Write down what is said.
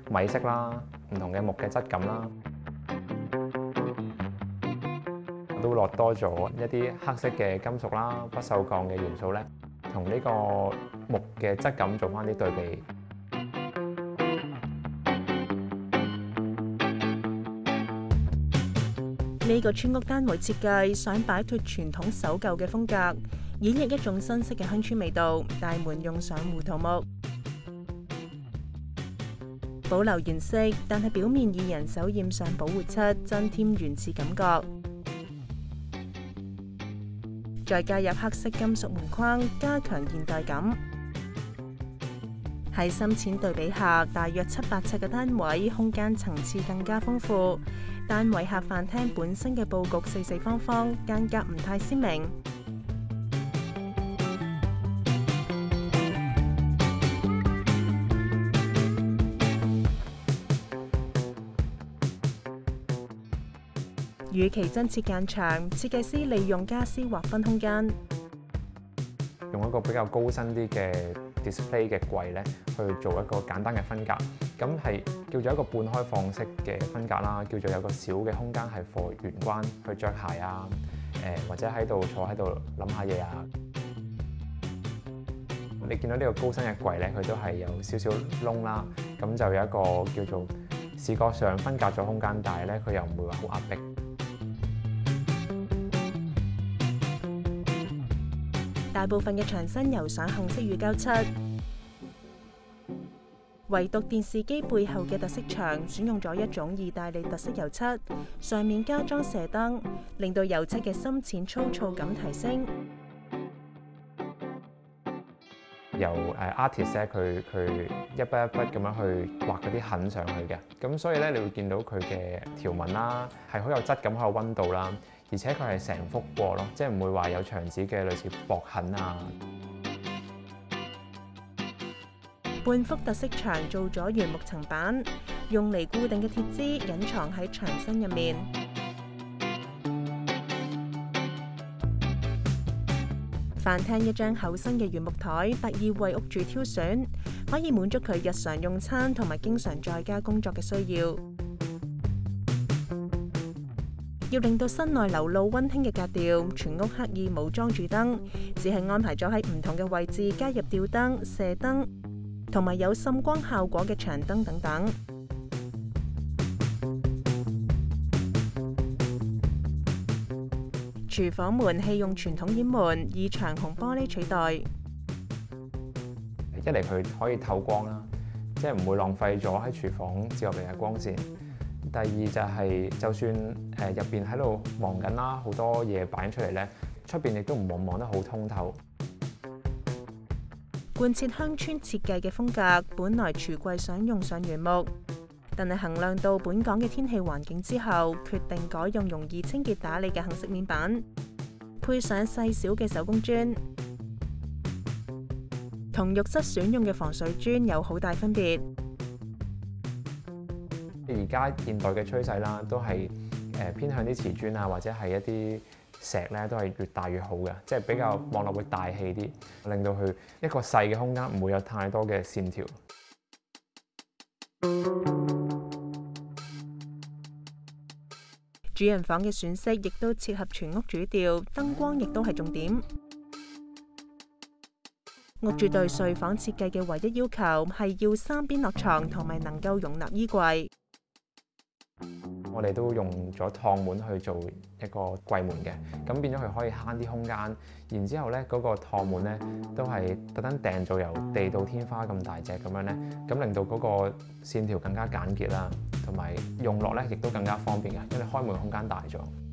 米色啦，唔同嘅木嘅質感啦，都落多咗一啲黑色嘅金屬啦、不鏽鋼嘅元素咧，同呢個木嘅質感做翻啲對比。 呢個村屋單位設計想擺脱傳統守舊嘅風格，演繹一種新式嘅鄉村味道。大門用上胡桃木，保留原色，但係表面以人手染上保護漆，增添原始感覺。再加入黑色金屬門框，加強現代感。喺深淺對比下，大約7-8尺嘅單位，空間層次更加豐富。單位客飯廳本身嘅佈局四四方方，間隔唔太鮮明。與其增設間牆，設計師利用家私劃分空間， 用一個比較高身啲嘅 display 嘅櫃咧，去做一個簡單嘅分隔。咁係叫做一個半開放式嘅分隔啦，叫做有個小嘅空間係 for 玄關去着鞋啊，或者喺度坐喺度諗下嘢啊。你見到呢個高身嘅櫃咧，佢都係有少少窿啦，咁就有一個叫做視覺上分隔咗空間，但係咧佢又唔會話好壓迫。 大部分嘅牆身油上杏色乳膠漆，唯獨電視機背後嘅特色牆選用咗一種意大利特色油漆，上面加裝射燈，令到油漆嘅深淺粗糙感提升。 由artist 咧，佢一筆一筆咁樣去畫嗰啲痕上去嘅，咁所以咧你會見到佢嘅條紋啦，係好有質感，好有溫度啦，而且佢係成幅過咯，即係唔會話有牆紙嘅類似薄痕啊。 半幅特色牆做咗原木層板，用嚟固定嘅鐵枝隱藏喺牆身入面。飯廳一張厚身嘅原木台，特意為屋主挑選，可以滿足佢日常用餐同埋經常在家工作嘅需要。要令到室內流露溫馨嘅格調，全屋刻意冇裝住燈，只係安排咗喺唔同嘅位置加入吊燈、射燈，同埋有滲光效果嘅長燈等等。廚房門係用傳統掩門，以長虹玻璃取代。 一嚟佢可以透光啦，即係唔會浪費咗喺廚房照入嚟嘅光線。第二就係，就算入邊喺度忙緊啦，好多嘢擺出嚟咧，出邊亦都唔望得好通透。 貫徹鄉村設計嘅風格，本來櫥櫃想用上原木，但係衡量到本港嘅天氣環境之後，決定改用容易清潔打理嘅杏色面板，配上細小嘅手工磚，同浴室選用嘅防水磚有好大分別。 而家現代嘅趨勢啦，都係偏向啲瓷磚啊，或者係一啲石咧，都係越大越好嘅，即係比較望落會大氣啲，令到佢一個細嘅空間唔會有太多嘅線條。 主人房嘅選色亦都切合全屋主調，燈光亦都係重點。屋主對睡房設計嘅唯一要求係要三邊落床同埋能夠容納衣櫃。 我哋都用咗趟門去做一個櫃門嘅，咁變咗佢可以慳啲空間。然之後咧，嗰個趟門咧都係特登訂做由地到天花咁大隻咁樣咧，咁令到嗰個線條更加簡潔啦，同埋用落咧亦都更加方便嘅，因為開門空間大咗。